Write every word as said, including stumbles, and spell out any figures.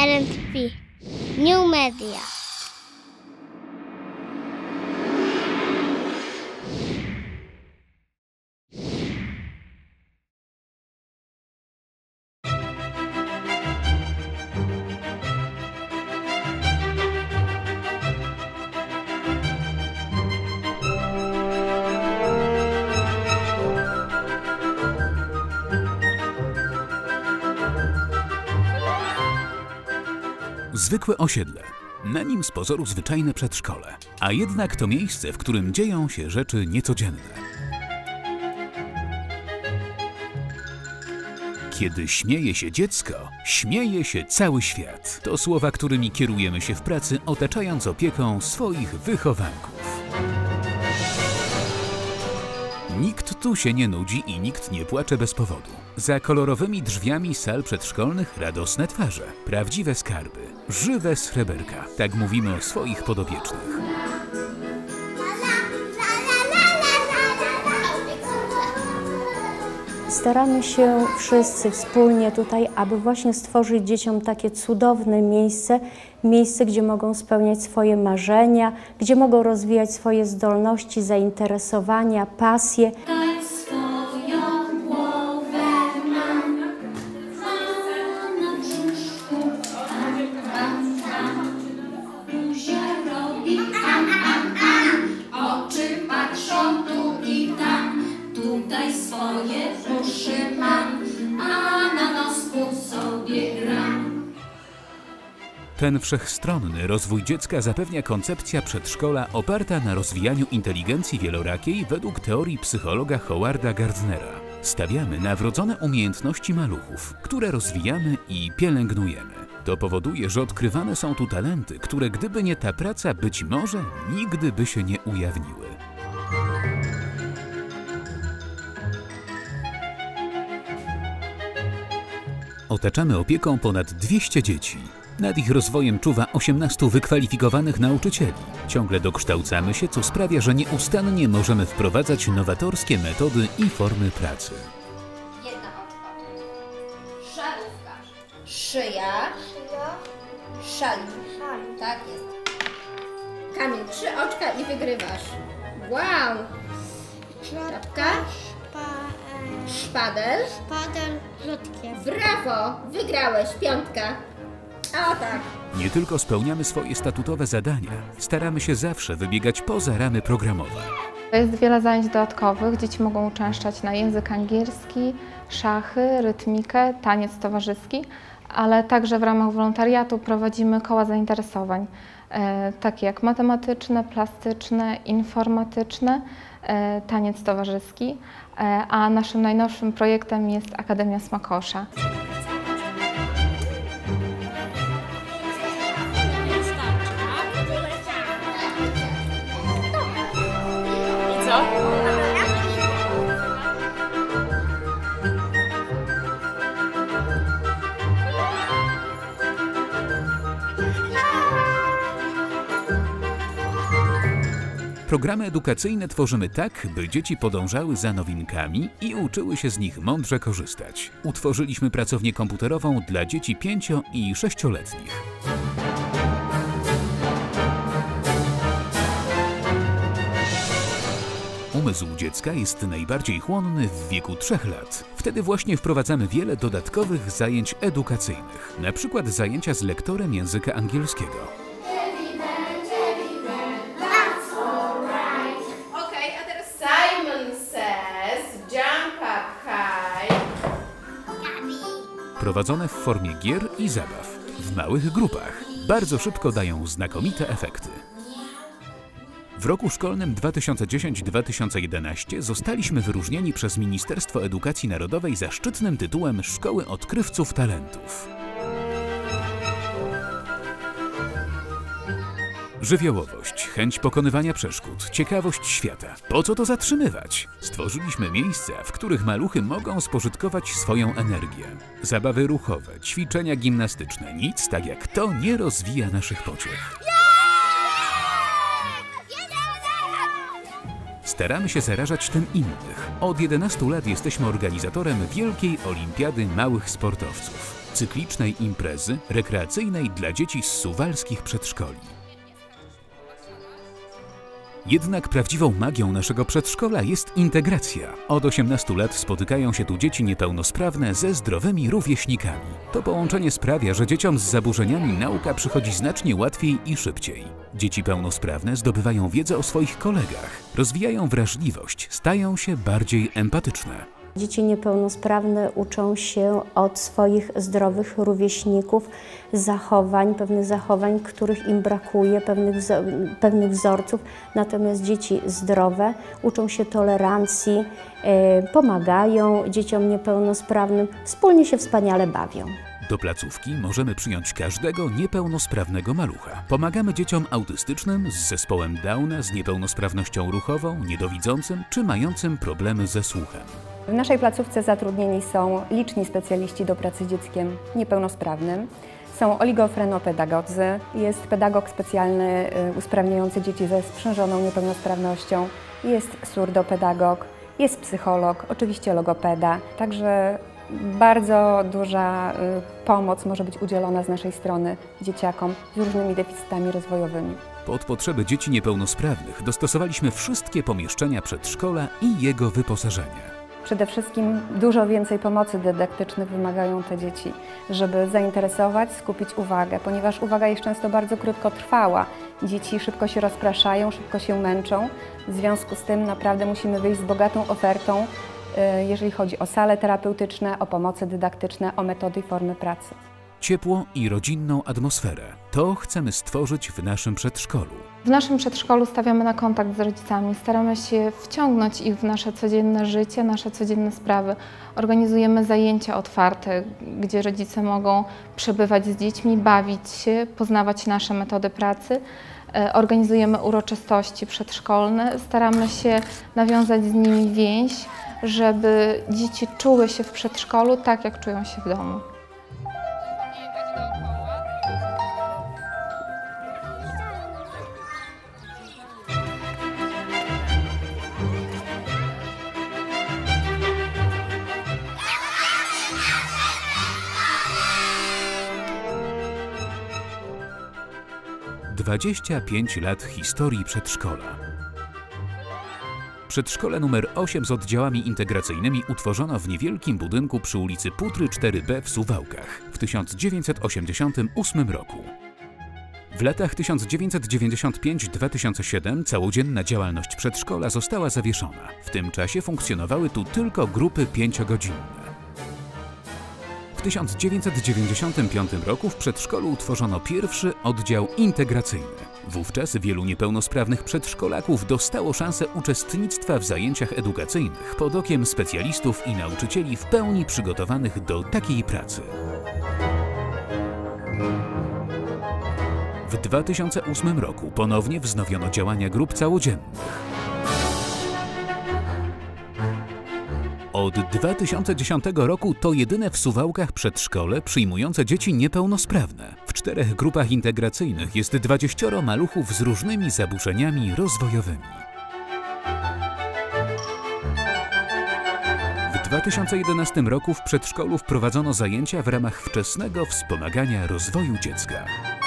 L N T P. New Media. Zwykłe osiedle, na nim z pozoru zwyczajne przedszkole, a jednak to miejsce, w którym dzieją się rzeczy niecodzienne. Kiedy śmieje się dziecko, śmieje się cały świat. To słowa, którymi kierujemy się w pracy, otaczając opieką swoich wychowanków. Nikt tu się nie nudzi i nikt nie płacze bez powodu. Za kolorowymi drzwiami sal przedszkolnych radosne twarze, prawdziwe skarby, żywe sreberka. Tak mówimy o swoich podopiecznych. Staramy się wszyscy wspólnie tutaj, aby właśnie stworzyć dzieciom takie cudowne miejsce, miejsce, gdzie mogą spełniać swoje marzenia, gdzie mogą rozwijać swoje zdolności, zainteresowania, pasje. Oczy patrzą tu i tam, tutaj swoje uszy mam, a na nosku sobie gram. Ten wszechstronny rozwój dziecka zapewnia koncepcja przedszkola oparta na rozwijaniu inteligencji wielorakiej według teorii psychologa Howarda Gardnera. Stawiamy na wrodzone umiejętności maluchów, które rozwijamy i pielęgnujemy. To powoduje, że odkrywane są tu talenty, które gdyby nie ta praca, być może nigdy by się nie ujawniły. Otaczamy opieką ponad dwieście dzieci. Nad ich rozwojem czuwa osiemnastu wykwalifikowanych nauczycieli. Ciągle dokształcamy się, co sprawia, że nieustannie możemy wprowadzać nowatorskie metody i formy pracy. Jedna oczko. Szarówka. Szyja. Szalik. Tak jest. Kamil, trzy oczka i wygrywasz. Wow! Czapka. Szpadel. Szpadel, rzutkiem. Brawo! Wygrałeś. Piątka. O tak. Nie tylko spełniamy swoje statutowe zadania, staramy się zawsze wybiegać poza ramy programowe. Jest wiele zajęć dodatkowych. Dzieci mogą uczęszczać na język angielski, szachy, rytmikę, taniec towarzyski, ale także w ramach wolontariatu prowadzimy koła zainteresowań, e, takie jak matematyczne, plastyczne, informatyczne, e, taniec towarzyski, e, a naszym najnowszym projektem jest Akademia Smakosza. Co? Programy edukacyjne tworzymy tak, by dzieci podążały za nowinkami i uczyły się z nich mądrze korzystać. Utworzyliśmy pracownię komputerową dla dzieci pięcio- i sześcioletnich. Umysł dziecka jest najbardziej chłonny w wieku trzech lat. Wtedy właśnie wprowadzamy wiele dodatkowych zajęć edukacyjnych, na przykład zajęcia z lektorem języka angielskiego. Okej, a teraz Simon says jump up high. Prowadzone w formie gier i zabaw, w małych grupach, bardzo szybko dają znakomite efekty. W roku szkolnym dwa tysiące dziesiąty do dwa tysiące jedenastego zostaliśmy wyróżnieni przez Ministerstwo Edukacji Narodowej zaszczytnym tytułem Szkoły Odkrywców Talentów. Żywiołowość, chęć pokonywania przeszkód, ciekawość świata. Po co to zatrzymywać? Stworzyliśmy miejsca, w których maluchy mogą spożytkować swoją energię. Zabawy ruchowe, ćwiczenia gimnastyczne, nic tak jak to nie rozwija naszych pociech. staramy się zarażać tym innych. Od jedenastu lat jesteśmy organizatorem Wielkiej Olimpiady Małych Sportowców, cyklicznej imprezy rekreacyjnej dla dzieci z suwalskich przedszkoli. Jednak prawdziwą magią naszego przedszkola jest integracja. Od osiemnastu lat spotykają się tu dzieci niepełnosprawne ze zdrowymi rówieśnikami. To połączenie sprawia, że dzieciom z zaburzeniami nauka przychodzi znacznie łatwiej i szybciej. Dzieci pełnosprawne zdobywają wiedzę o swoich kolegach, rozwijają wrażliwość, stają się bardziej empatyczne. Dzieci niepełnosprawne uczą się od swoich zdrowych rówieśników zachowań, pewnych zachowań, których im brakuje, pewnych, pewnych wzorców. Natomiast dzieci zdrowe uczą się tolerancji, pomagają dzieciom niepełnosprawnym, wspólnie się wspaniale bawią. Do placówki możemy przyjąć każdego niepełnosprawnego malucha. Pomagamy dzieciom autystycznym, z zespołem Downa, z niepełnosprawnością ruchową, niedowidzącym czy mającym problemy ze słuchem. W naszej placówce zatrudnieni są liczni specjaliści do pracy z dzieckiem niepełnosprawnym. Są oligofrenopedagodzy, jest pedagog specjalny usprawniający dzieci ze sprzężoną niepełnosprawnością, jest surdopedagog, jest psycholog, oczywiście logopeda. Także bardzo duża pomoc może być udzielona z naszej strony dzieciakom z różnymi deficytami rozwojowymi. Pod potrzeby dzieci niepełnosprawnych dostosowaliśmy wszystkie pomieszczenia przedszkola i jego wyposażenie. Przede wszystkim dużo więcej pomocy dydaktycznych wymagają te dzieci, żeby zainteresować, skupić uwagę, ponieważ uwaga jest często bardzo krótkotrwała. Dzieci szybko się rozpraszają, szybko się męczą. W związku z tym naprawdę musimy wyjść z bogatą ofertą, jeżeli chodzi o sale terapeutyczne, o pomoce dydaktyczne, o metody i formy pracy. Ciepło i rodzinną atmosferę. To chcemy stworzyć w naszym przedszkolu. W naszym przedszkolu stawiamy na kontakt z rodzicami, staramy się wciągnąć ich w nasze codzienne życie, nasze codzienne sprawy. Organizujemy zajęcia otwarte, gdzie rodzice mogą przebywać z dziećmi, bawić się, poznawać nasze metody pracy. Organizujemy uroczystości przedszkolne, staramy się nawiązać z nimi więź, żeby dzieci czuły się w przedszkolu tak, jak czują się w domu. dwadzieścia pięć lat historii przedszkola. Przedszkole numer osiem z oddziałami integracyjnymi utworzono w niewielkim budynku przy ulicy Putry cztery B w Suwałkach w tysiąc dziewięćset osiemdziesiątym ósmym roku. W latach tysiąc dziewięćset dziewięćdziesiąt piąty do dwa tysiące siódmego całodzienna działalność przedszkola została zawieszona. W tym czasie funkcjonowały tu tylko grupy pięciogodzinne. W tysiąc dziewięćset dziewięćdziesiątym piątym roku w przedszkolu utworzono pierwszy oddział integracyjny. Wówczas wielu niepełnosprawnych przedszkolaków dostało szansę uczestnictwa w zajęciach edukacyjnych pod okiem specjalistów i nauczycieli w pełni przygotowanych do takiej pracy. W dwa tysiące ósmym roku ponownie wznowiono działania grup całodziennych. Od dwa tysiące dziesiątego roku to jedyne w Suwałkach przedszkole przyjmujące dzieci niepełnosprawne. W czterech grupach integracyjnych jest dwudziestu maluchów z różnymi zaburzeniami rozwojowymi. W dwa tysiące jedenastym roku w przedszkolu wprowadzono zajęcia w ramach wczesnego wspomagania rozwoju dziecka.